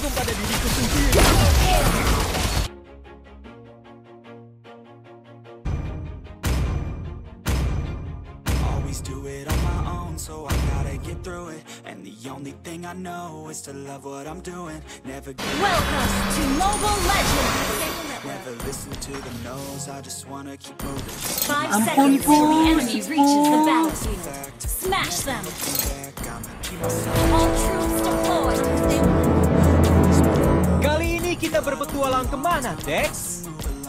berhukum pada diriku sendiri. Always do it on my own, so I gotta get through it. And the only thing I know is to love what I'm doing. Never give Welcome to Mobile Legends! never listen to the no's, I just wanna keep moving. 5 seconds till the enemy reaches the battlefield. Smash them! All troops deployed! Kali ini kita berpetualang kemana, Dex?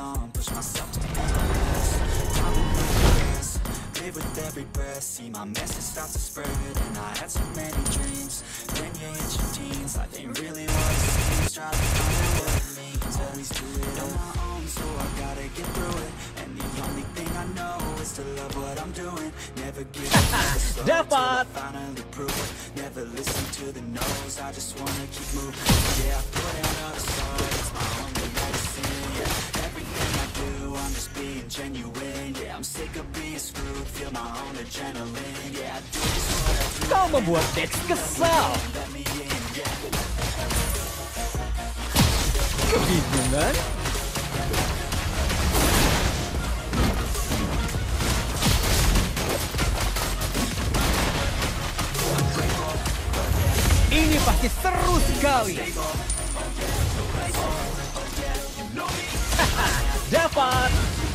With every breath, see my message start to spread. And I had so many dreams. Then you hit your teens, life ain't really what it seems. Try to find out what it means. Always do it on my own, so I gotta get through it. And the only thing I know is to love what I'm doing. Never give up, never slow till I finally prove it. Never listen to the no's, I just wanna keep moving. Yeah, I put out another song, it's my only medicine. Yeah, everything I do, I'm just being genuine. Yeah, I'm sick of being screwed, feel my own adrenaline. Yeah, I do just what I do. Kau membuat Dex kesal. Let me in, yeah. Kebingungan? Ini pasti seru sekali. Dapat.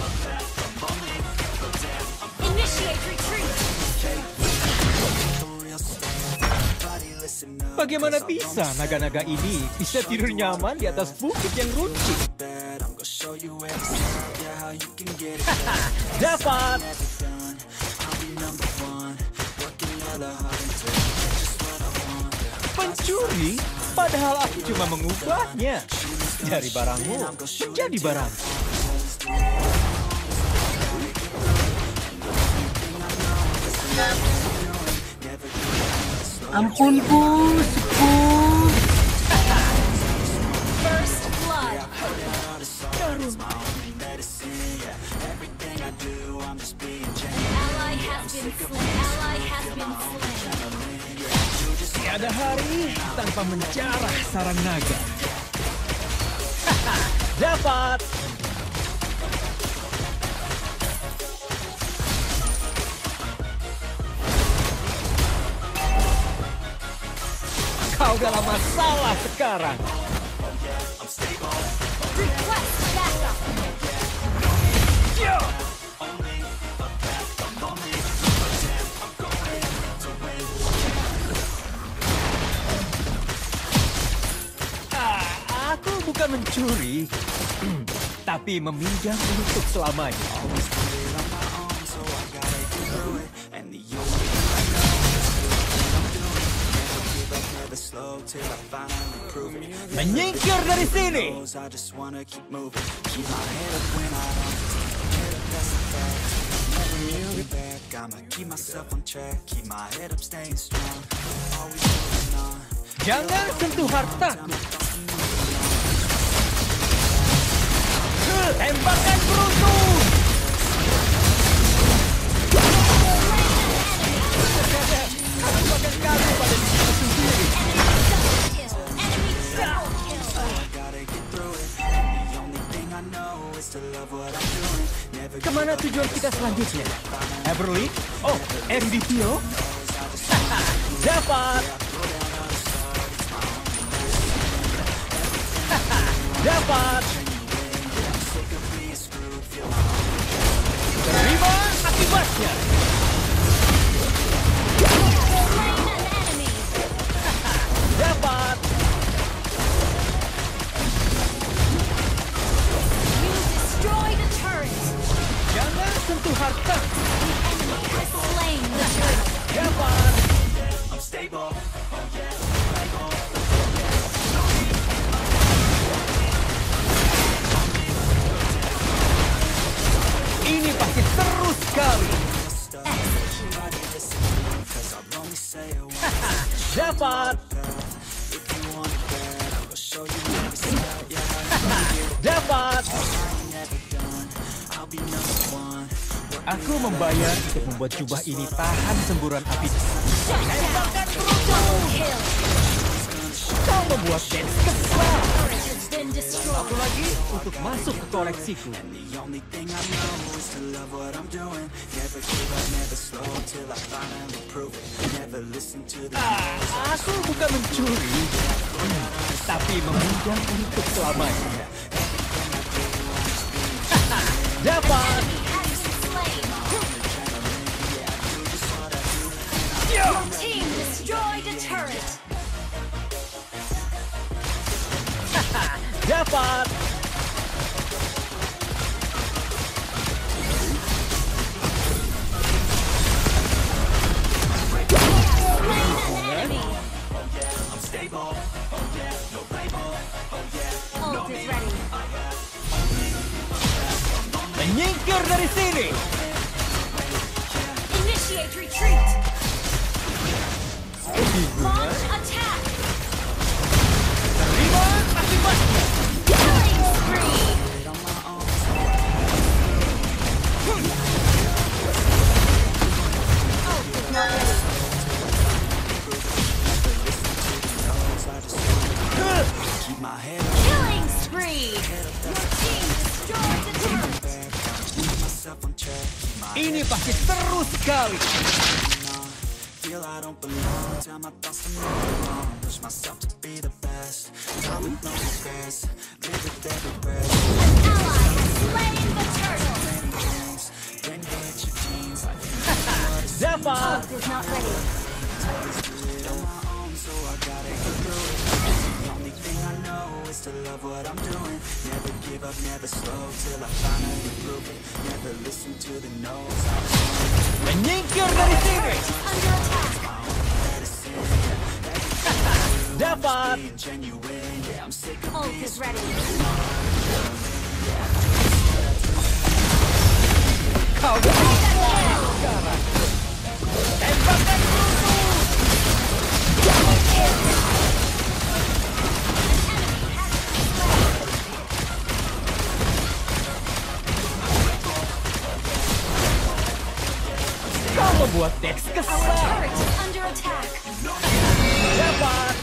Initiate retreat! Bagaimana bisa naga-naga ini bisa tidur nyaman di atas bukit yang runcing? Dapat. Pencuri? Padahal aku cuma mengubahnya dari barangmu menjadi barang. Ampun, Pus. First blood! Ally has been slain. Ally has been slain. Tiada hari tanpa menjarah sarang naga. Dapat. Kau dalam masalah sekarang. Request backup! Aku bukan mencuri, tapi meminjam untuk selamanya. Menyingkir dari sini. Jangan sentuh hartaku. Tembakan beruntun. Tembakan kamu pada diri sendiri. Kemana tujuan kita selanjutnya? Everly? Oh, MDPO? Dapat! Dapat! Terima akibatnya! Dapat! You destroyed a turret! Jangan sentuh harta! The enemy has slain the turret! Dapat! Ini pasti seru sekali! Dapat! Dapat! Aku membayar untuk membuat jubah ini tahan semburan api. Shut down! Double kill! Kau Kau membuat Dex kesal. Turret has been destroyed. Satu lagi untuk masuk ke koleksiku. The only thing I know is to love what I'm doing. Never give up, never slow till I finally prove it. Never listen to the Aku bukan mencuri, tapi meminjam untuk selamanya. Dapat. Has been slain. Your team destroyed a turret. Dapat. Enemy. Ult is ready. Menyingkir dari sini. Initiate retreat. Launch attack. Terima akibatnya. Killing spree. Ult is not ready. keep my head Killing spree. Your team destroyed the turret. myself on track. Keep my Ini pasti seru sekali. feel I don't belong. Tell my thoughts to move on. Push myself to be the best. Go with no regrets. Live with every breath. Ally has slain the turtle. Then get your jeans. I Dapat. Ult is not ready. so I gotta get through it. The only thing I know is to love what I'm doing. Never give up, never slow till I finally prove it. Never listen to the no's. Menyingkir dari sini. Under attack. Dapat. Being genuine, yeah, I'm sick of Ult is ready. Kau sekarang. Tembakan Kau membuat Dex Our kesal. turret is under attack. Dapat.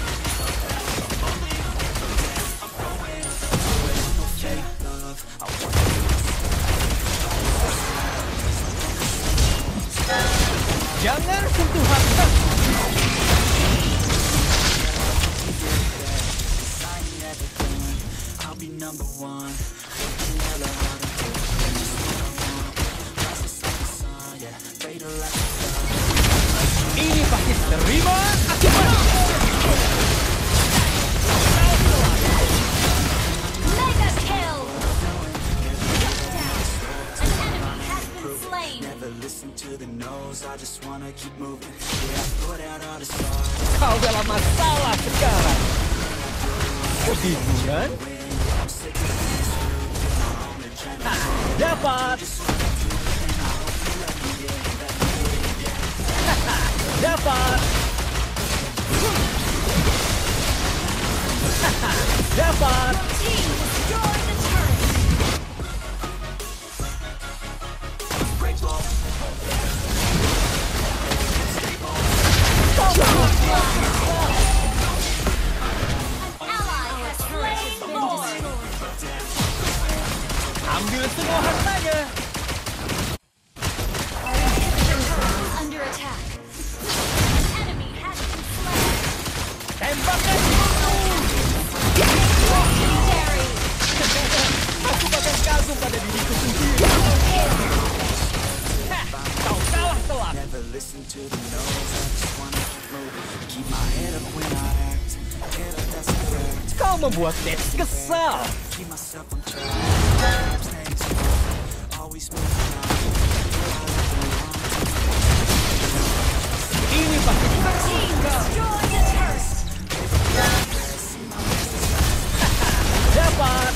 Jangan sentuh harta. I'll be number one. Ini pasti terima akibatnya. Mega kill. An enemy has been slain. Never listen to the no's. I just wanna keep moving. Yeah, I put out all the stars. Kau dalam masalah sekarang. Kebingungan? Dapat. Dapat. Dapat. Team destroyed the turret. Ally has slain Lord. Ambil semua hartanya. Under attack. An enemy has been slain. Tembakan. Legendary. Aku bakal kagum pada diriku sendiri. Hah, kau kalah telak. Never listen to the no's. I just wanna keep moving. Keep my head up when I act. Head up, that's a fact. Kau membuat Dex kesal. Keep myself on track. Staying strong. Always moving on. Ini pasti Team destroyed the turret. dapat.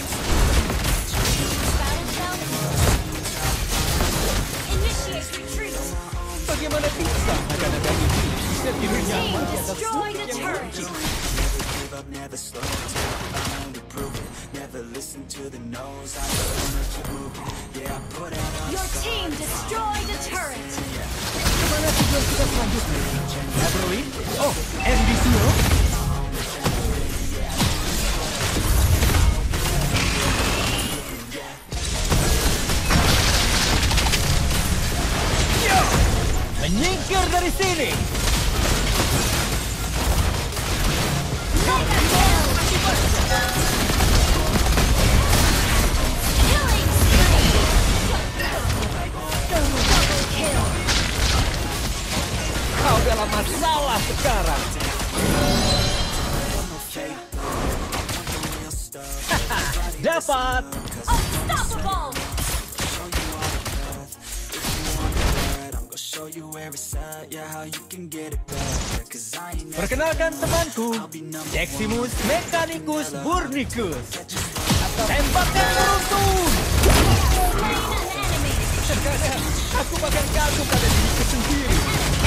Initiate retreat. Bagaimana bisa naga-naga ini bisa tidur Team nyaman di atas destroyed bukit a yang turret. licin? Give up, never slow till I finally prove it. Never listen to the no's. I just wanna keep moving. Yeah, I put out all Your team destroyed a turret. Gimana tujuan kita selanjutnya? Everly? Oh, NBC. Nyingkir dari sini. Mega kill. Killing spree. Double kill. Kau dalam masalah sekarang. Dapat. Unstoppable. Perkenalkan temanku, Deximus Mechanicus Burnicus. Tembakan beruntun. Slain an enemy. Terkadang aku bahkan kagum pada diriku sendiri.